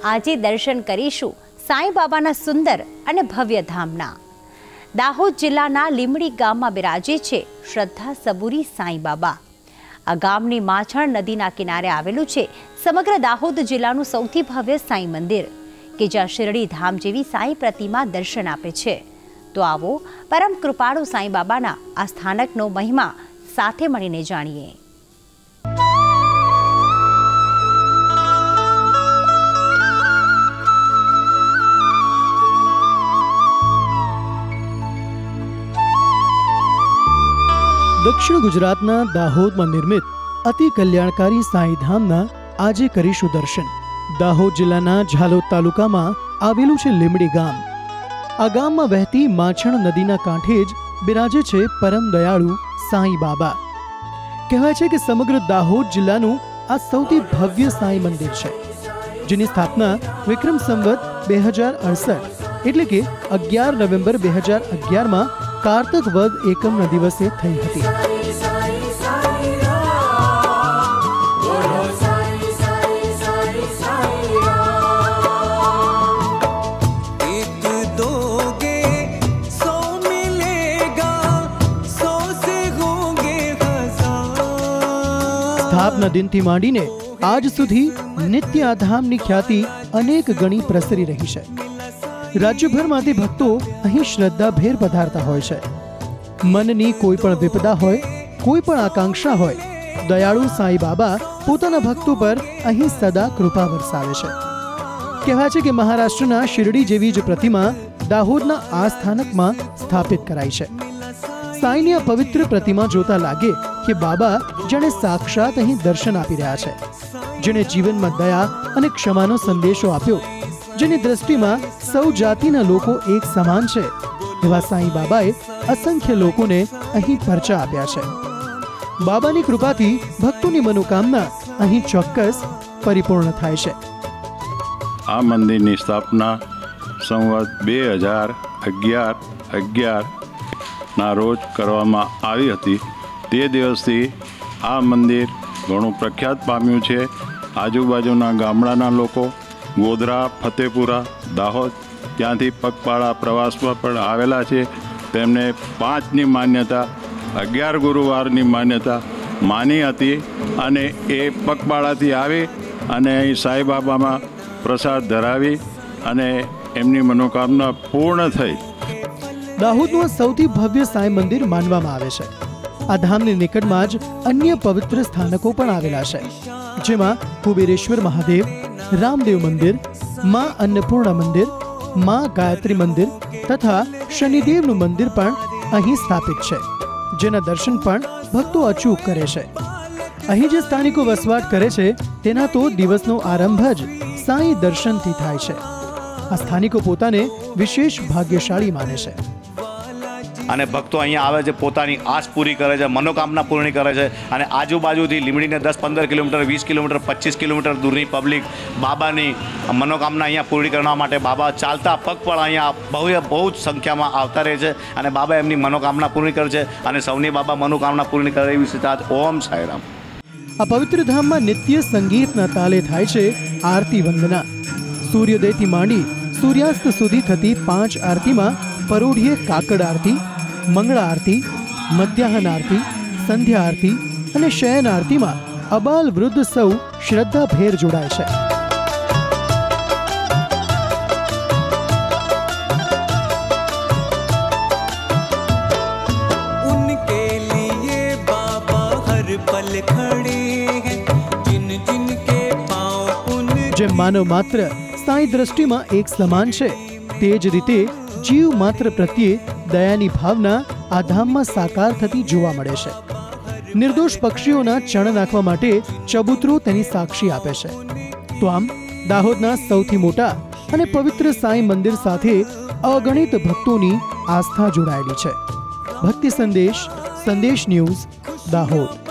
આજે દર્શન કરીશું સાંઈ બાબાના સુંદર અને ભવ્ય ધામના। દાહોદ જિલ્લાના લીમડી ગામમાં બિરાજે છે શ્રદ્ધા સબૂરી સાંઈ બાબા। આ ગામની માછણ નદીના કિનારે આવેલું છે સમગ્ર દાહોદ જિલ્લાનું સૌથી ભવ્ય સાંઈ મંદિર કે જ્યાં શિરડી ધામ જેવી સાંઈ પ્રતિમા દર્શન આપે છે। તો આવો પરમ કૃપાળુ સાંઈ બાબાના આ સ્થાનકનો મહિમા સાથે મળીને જાણીએ। दक्षिण गुजरातना दाहोद में निर्मित अति कल्याणकारी साई धामना आज करीशु दर्शन। दाहोद जिल्लाना झालोद तालुका में आवेलू छे લીમડી गाम। आ गाम में वहती माछण नदीना कांठे ज बिराजे छे परम दयाळु साई बाबा। कहेवाय छे कि समग्र दाहोद जिल्लानुं आ सौथी भव्य साई मंदिर छे, जेनी स्थापना विक्रम संवत 2068 एटले के 11 नवेम्बर 2011 में कार्तक वद एकम ना दिवसे थई हती। સ્થાપના દિનથી માંડીને આજ સુધી નિત્ય આ ધામની ખ્યાતિ અનેક ગણી પ્રસરી રહી છે। રાજ્યભરમાંથી ભક્તો અહીં શ્રદ્ધાભેર પધારતા હોય છે। મનની કોઈ પણ વિપદા હોય, કોઈ પણ આકાંક્ષા હોય, દયાળુ સાંઈ બાબા પોતાના ભક્તો પર અહીં સદા કૃપા વરસાવે છે। કહેવાય છે કે મહારાષ્ટ્રના શિરડી જેવી જ પ્રતિમા દાહોદના આ સ્થાનકમાં સ્થાપિત કરાઈ છે। સાંઈની આ પવિત્ર પ્રતિમા જોતા લાગે કે બાબા જાણે સાક્ષાત અહીં દર્શન આપી રહ્યા છે, જેણે જીવનમાં દયા અને ક્ષમાનો સંદેશો આપ્યો, જેની દ્રષ્ટિમાં સૌ જાતિના લોકો એક સમાન છે એવા સાંઈ બાબાએ અસંખ્ય લોકોને અહીં પરચા આપ્યા છે। બાબાની કૃપાથી ભક્તોની મનોકામના અહીં ચોક્કસ પરિપૂર્ણ થાય છે। આ મંદિરની સ્થાપના સંવત 2011 ના રોજ કરવામાં આવી હતી। તે દિવસથી આ મંદિર ઘણું પ્રખ્યાત પામ્યું છે। આજુબાજુના ગામડાના લોકો ગોધરા, ફતેપુરા, દાહોદ ત્યાંથી પગપાળા પ્રવાસમાં પણ આવેલા છે। તેમને 5ની માન્યતા, 11 ગુરુવારની માન્યતા માની હતી અને એ પગપાળાથી આવી અને અહીં સાંઈબાબામાં પ્રસાદ ધરાવી અને એમની મનોકામના પૂર્ણ થઈ। દાહોદનું સૌથી ભવ્ય સાંઈ મંદિર માનવામાં આવે છે। આ ધામની નિકટમાં જ અન્ય પવિત્ર સ્થાનકો પણ આવેલા છે, જેમાં કુબેરેશ્વર મહાદેવ, રામદેવ મંદિર, માં અન્નપૂર્ણા મંદિર, માં ગાયત્રી મંદિર તથા શનિદેવનું મંદિર પણ અહીં સ્થાપિત છે, જેના દર્શન પણ ભક્તો અચૂક કરે છે। અહીં જે સ્થાનિકો વસવાટ કરે છે તેના તો દિવસનો આરંભ જ સાંઈ દર્શનથી થાય છે। આ સ્થાનિકો પોતાને વિશેષ ભાગ્યશાળી માને છે અને ભક્તો અહીંયા આવે છે, પોતાની આશ પૂરી કરે છે, મનોકામના પૂર્ણ કરે છે અને આજુબાજુથી લીમડીને 10-15 કિલોમીટર, 20 કિલોમીટર, 25 કિલોમીટર દૂરની પબ્લિક બાબાની મનોકામના અહીંયા પૂરી કરવા માટે બાબા ચાલતા પગપાળા અહીંયા બહુ જ સંખ્યામાં આવતા રહે છે અને બાબા એમની મનોકામના પૂર્ણ કરે છે અને સૌની બાબા મનોકામના પૂર્ણ કરે એવી સાથે ઓમ સાંઈરામ। આ પવિત્ર ધામમાં નિત્ય સંગીતના તાલે થાય છે આરતી વંદના। સૂર્યોદયથી માંડી સૂર્યાસ્ત સુધી થતી 5 આરતીમાં પરોઢીએ કાકડ આરતી, મંગળા આરતી, મધ્યાહન આરતી, સંધ્યા આરતી અને શયન આરતીમાં અબાલ વૃદ્ધ સૌ શ્રદ્ધાભેર જોડાય છે। उनके लिए बाबा हर पल खड़े हैं, जिन जिन के पांव उन जे मानव मात्र साई दृष्टिમાં એક સમાન છે, તે જ રીતે जीव मात्र प्रत्ये दयानी भावना आ धामમાં साकार थती જોવા મળે છે। निर्दोष पक्षीओना चण नाखवा माटे चबूतरो तेनी साक्षी आपे छे। तो आम दाहोदना सौथी मोटा अने पवित्र साई मंदिर साथे अगणित भक्तोनी आस्था जोड़ायेली छे। भक्ति संदेश, संदेश न्यूज, दाहोद।